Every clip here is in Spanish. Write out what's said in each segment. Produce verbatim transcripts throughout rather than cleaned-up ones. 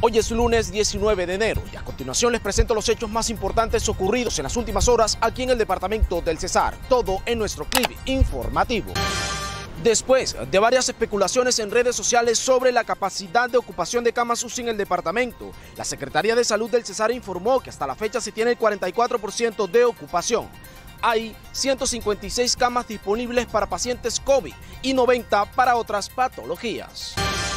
Hoy es lunes diecinueve de enero y a continuación les presento los hechos más importantes ocurridos en las últimas horas aquí en el departamento del Cesar. Todo en nuestro clip informativo. Después de varias especulaciones en redes sociales sobre la capacidad de ocupación de camas U C I en el departamento, la Secretaría de Salud del Cesar informó que hasta la fecha se tiene el cuarenta y cuatro por ciento de ocupación. Hay ciento cincuenta y seis camas disponibles para pacientes COVID y noventa para otras patologías.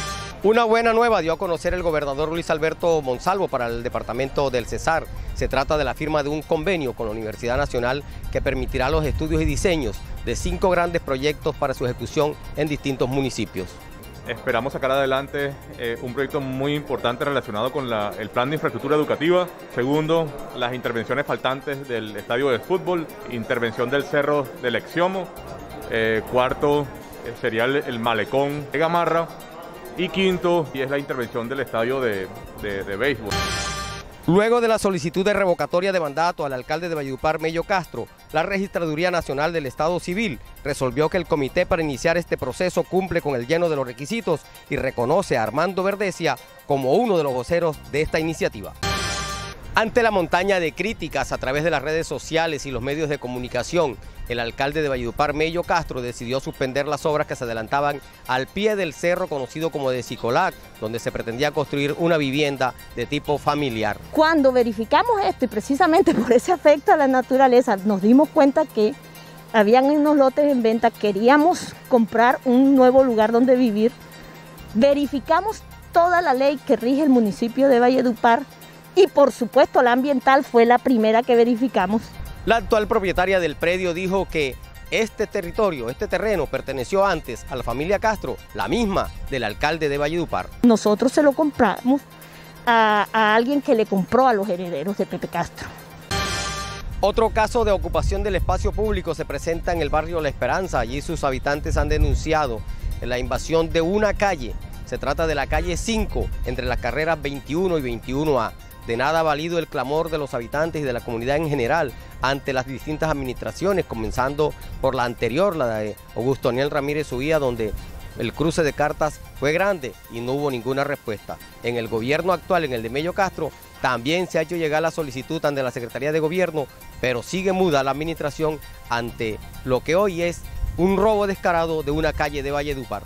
Una buena nueva dio a conocer el gobernador Luis Alberto Monsalvo para el departamento del Cesar. Se trata de la firma de un convenio con la Universidad Nacional que permitirá los estudios y diseños de cinco grandes proyectos para su ejecución en distintos municipios. Esperamos sacar adelante eh, un proyecto muy importante relacionado con la, el plan de infraestructura educativa. Segundo, las intervenciones faltantes del estadio de fútbol, intervención del cerro del Exiomo. Eh, cuarto, eh, sería el, el malecón de Gamarra. Y quinto, y es la intervención del estadio de, de, de béisbol. Luego de la solicitud de revocatoria de mandato al alcalde de Valledupar, Mello Castro, la Registraduría Nacional del Estado Civil resolvió que el comité para iniciar este proceso cumple con el lleno de los requisitos y reconoce a Armando Verdecia como uno de los voceros de esta iniciativa. Ante la montaña de críticas a través de las redes sociales y los medios de comunicación, el alcalde de Valledupar, Mello Castro, decidió suspender las obras que se adelantaban al pie del cerro conocido como de Sicolac, donde se pretendía construir una vivienda de tipo familiar. Cuando verificamos esto y precisamente por ese afecto a la naturaleza, nos dimos cuenta que habían unos lotes en venta, queríamos comprar un nuevo lugar donde vivir, verificamos toda la ley que rige el municipio de Valledupar, y por supuesto la ambiental fue la primera que verificamos. La actual propietaria del predio dijo que este territorio, este terreno perteneció antes a la familia Castro, la misma del alcalde de Valledupar. Nosotros se lo compramos a, a alguien que le compró a los herederos de Pepe Castro. Otro caso de ocupación del espacio público se presenta en el barrio La Esperanza. Allí sus habitantes han denunciado la invasión de una calle. Se trata de la calle cinco, entre las carreras veintiuno y veintiuno A. De nada ha valido el clamor de los habitantes y de la comunidad en general ante las distintas administraciones, comenzando por la anterior, la de Augusto Daniel Ramírez Uría, donde el cruce de cartas fue grande y no hubo ninguna respuesta. En el gobierno actual, en el de Mello Castro, también se ha hecho llegar la solicitud ante la Secretaría de Gobierno, pero sigue muda la administración ante lo que hoy es un robo descarado de una calle de Valledupar.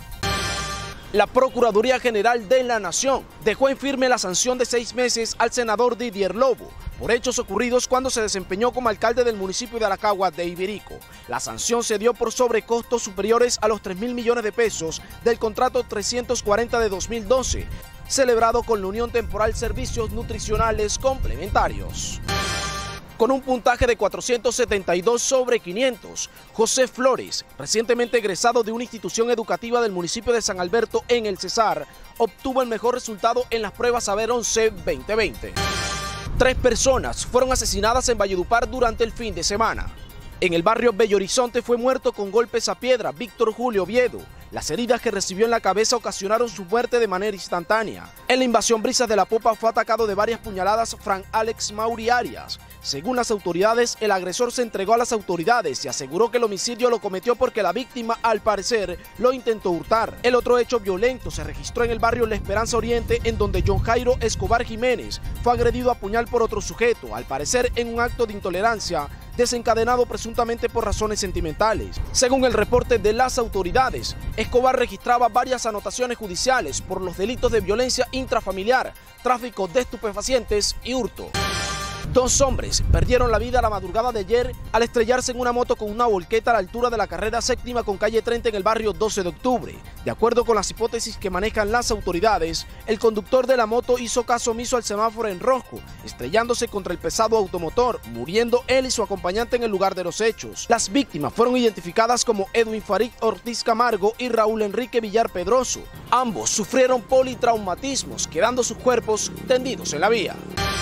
La Procuraduría General de la Nación dejó en firme la sanción de seis meses al senador Didier Lobo por hechos ocurridos cuando se desempeñó como alcalde del municipio de Aracagua de Ibirico. La sanción se dio por sobrecostos superiores a los tres mil millones de pesos del contrato trescientos cuarenta de dos mil doce, celebrado con la Unión Temporal Servicios Nutricionales Complementarios. Con un puntaje de cuatrocientos setenta y dos sobre quinientos, José Flores, recientemente egresado de una institución educativa del municipio de San Alberto en el Cesar, obtuvo el mejor resultado en las pruebas Saber once veinte veinte. Tres personas fueron asesinadas en Valledupar durante el fin de semana. En el barrio Bello Horizonte fue muerto con golpes a piedra Víctor Julio Oviedo. Las heridas que recibió en la cabeza ocasionaron su muerte de manera instantánea. En la invasión Brisas de la Popa fue atacado de varias puñaladas Frank Alex Mauri Arias. Según las autoridades, el agresor se entregó a las autoridades y aseguró que el homicidio lo cometió porque la víctima, al parecer, lo intentó hurtar. El otro hecho violento se registró en el barrio La Esperanza Oriente, en donde John Jairo Escobar Jiménez fue agredido a puñal por otro sujeto, al parecer en un acto de intolerancia desencadenado presuntamente por razones sentimentales. Según el reporte de las autoridades, Escobar registraba varias anotaciones judiciales por los delitos de violencia intrafamiliar, tráfico de estupefacientes y hurto. Dos hombres perdieron la vida la madrugada de ayer al estrellarse en una moto con una volqueta a la altura de la carrera séptima con calle treinta en el barrio doce de octubre. De acuerdo con las hipótesis que manejan las autoridades, el conductor de la moto hizo caso omiso al semáforo en rojo, estrellándose contra el pesado automotor, muriendo él y su acompañante en el lugar de los hechos. Las víctimas fueron identificadas como Edwin Farid Ortiz Camargo y Raúl Enrique Villar Pedroso. Ambos sufrieron politraumatismos, quedando sus cuerpos tendidos en la vía.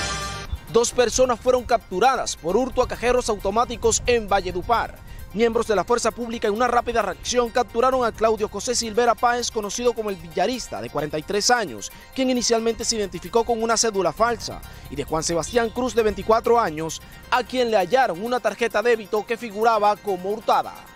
Dos personas fueron capturadas por hurto a cajeros automáticos en Valledupar. Miembros de la Fuerza Pública en una rápida reacción capturaron a Claudio José Silvera Páez, conocido como el Villarista, de cuarenta y tres años, quien inicialmente se identificó con una cédula falsa, y de Juan Sebastián Cruz, de veinticuatro años, a quien le hallaron una tarjeta débito que figuraba como hurtada.